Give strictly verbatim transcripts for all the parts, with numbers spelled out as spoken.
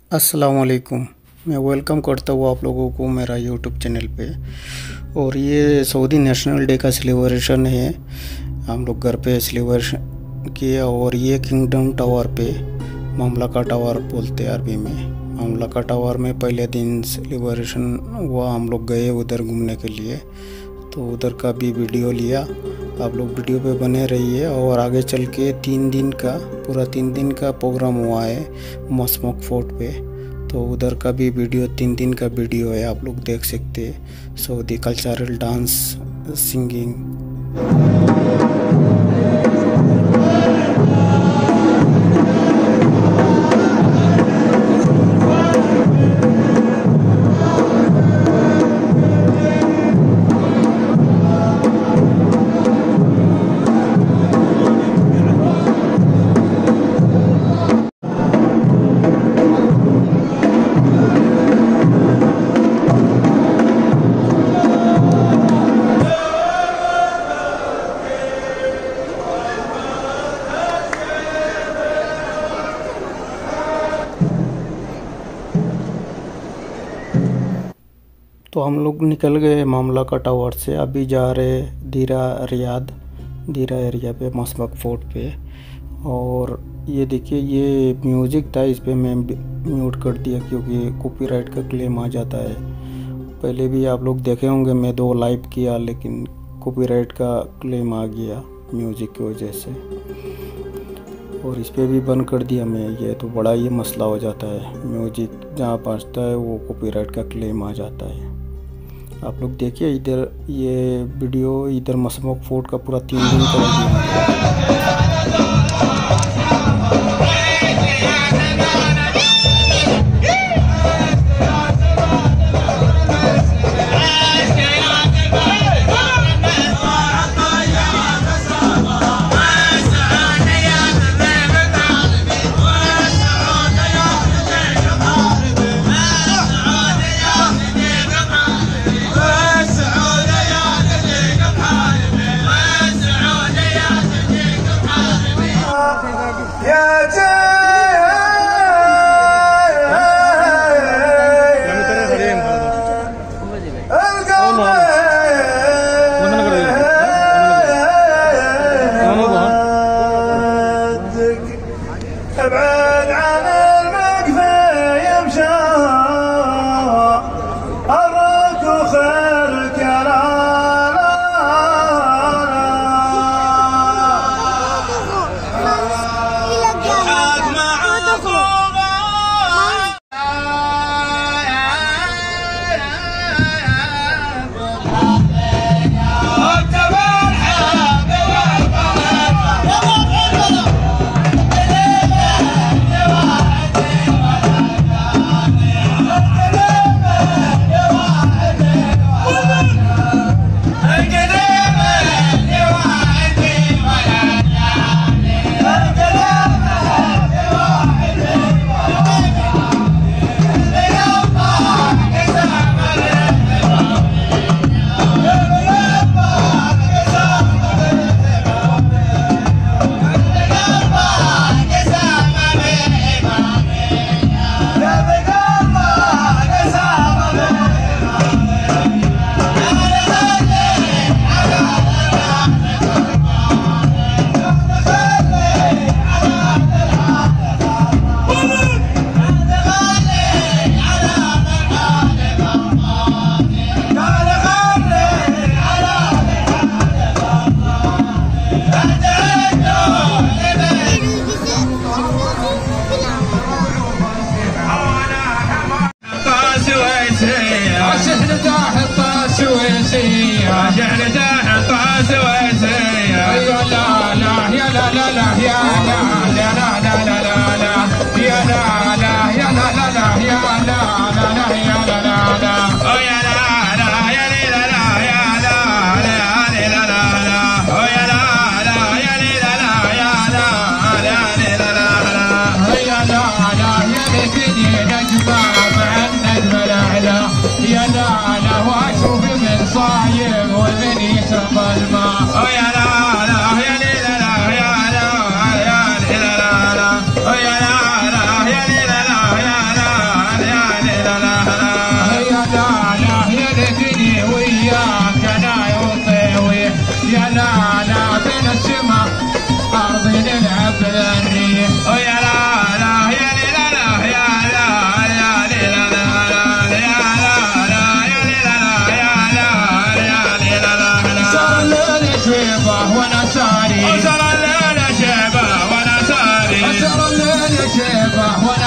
अस्सलाम वालेकुम। मैं वेलकम करता हूँ आप लोगों को मेरा यूट्यूब चैनल पे। और ये सऊदी नेशनल डे का सेलिब्रेशन है, हम लोग घर पे सेलिब्रेशन किया। और ये किंगडम टावर पे, ममलका टावर बोलते हैं अरबी में। ममलका टावर में पहले दिन सेलिब्रेशन हुआ, हम लोग गए उधर घूमने के लिए, तो उधर का भी वीडियो लिया। आप लोग वीडियो पे बने रहिए। और आगे चल के तीन दिन का पूरा तीन दिन का प्रोग्राम हुआ है मस्मक फोर्ट पे, तो उधर का भी वीडियो तीन दिन का वीडियो है, आप लोग देख सकते हैं। Saudi cultural dance, singing. तो हम लोग निकल गए ममलका टावर से, अभी जा रहे दीरा रियाद, दीरा एरिया पे, मस्मक फोर्ट पे। और ये देखिए, ये म्यूज़िक था, इस पे मैं म्यूट कर दिया क्योंकि कॉपीराइट का क्लेम आ जाता है। पहले भी आप लोग देखे होंगे, मैं दो लाइव किया लेकिन कॉपीराइट का क्लेम आ गया म्यूज़िक की वजह से, और इस पे भी बंद कर दिया मैं। ये तो बड़ा ही मसला हो जाता है, म्यूज़िक जहाँ पहुँचता है वो कॉपीराइट का क्लेम आ जाता है। आप लोग देखिए इधर, ये वीडियो इधर मस्मक फोर्ट का पूरा तीन दिन का वीडियो ابعد عن المقفى يمشى أراك وخيرك يا صايم ومن يشرب الماء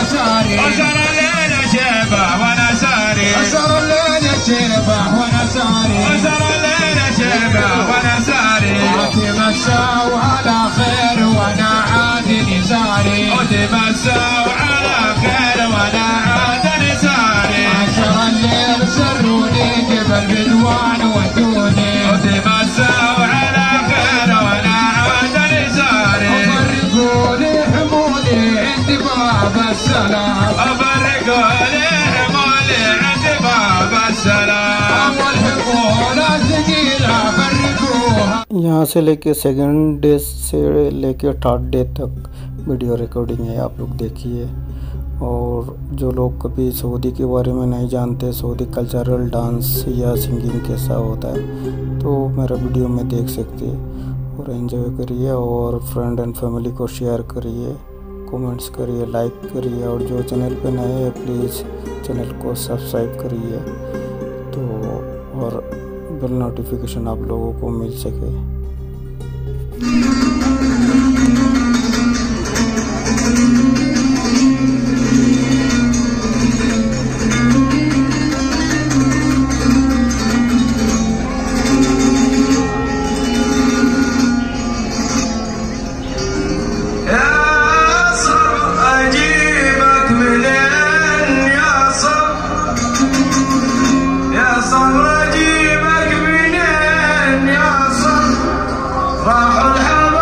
ساري أسر الليل شبه وانا ساري أسر الليل شبه وانا ساري أسر الليل شبه وانا ساري وتمسوا على خير وانا عادل ساري وتمسوا على خير وانا عادل ساري عشر الليل سروني جبل بدوان ودوني وتمسوا على خير وانا عادل ساري وفرقوا لي حمولي عند باب السلام وفرقوا لي حمولي عند باب السلام والحمول الثقيلة فرقوها. यहाँ से लेके सेकंड डे से लेके थर्ड डे तक वीडियो रिकॉर्डिंग है, आप लोग देखिए। और जो लोग कभी सऊदी के बारे में नहीं जानते, सऊदी कल्चरल डांस या सिंगिंग कैसा होता है, तो मेरा वीडियो में देख सकते हैं और एंजॉय करिए। और फ्रेंड एंड फैमिली को शेयर करिए, कमेंट्स करिए, लाइक करिए। और जो चैनल पे नए हैं प्लीज़ चैनल को सब्सक्राइब करिए, तो और बेल नोटिफिकेशन आप लोगों को मिल सके। راحوا الحبايب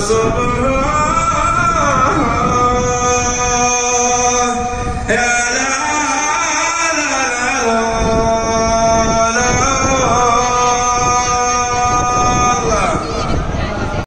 الصبح